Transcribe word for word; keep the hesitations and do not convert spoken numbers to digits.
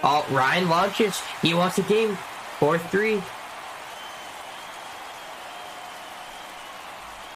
Oh, Ryne launches. He wants the game. four three.